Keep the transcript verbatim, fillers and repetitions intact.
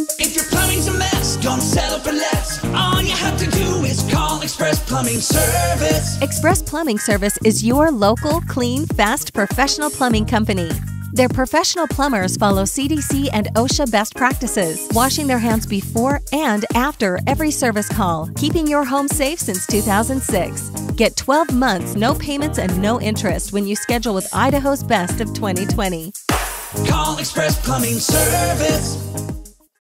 If your plumbing's a mess, don't settle for less. All you have to do is call Express Plumbing Service. Express Plumbing Service is your local, clean, fast, professional plumbing company. Their professional plumbers follow C D C and OSHA best practices, washing their hands before and after every service call, keeping your home safe since two thousand six. Get twelve months, no payments, and no interest when you schedule with Idaho's Best of twenty twenty. Call Express Plumbing Service.